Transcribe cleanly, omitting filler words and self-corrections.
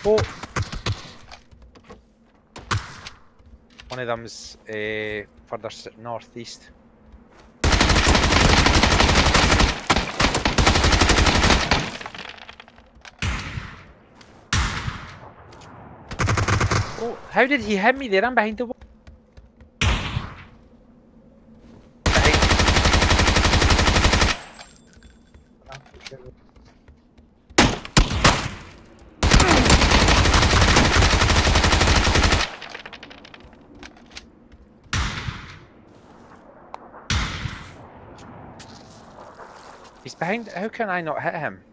Oh! One of them's further northeast. Oh, how did he hit me there? I'm behind the wall. He's behind. How can I not hit him?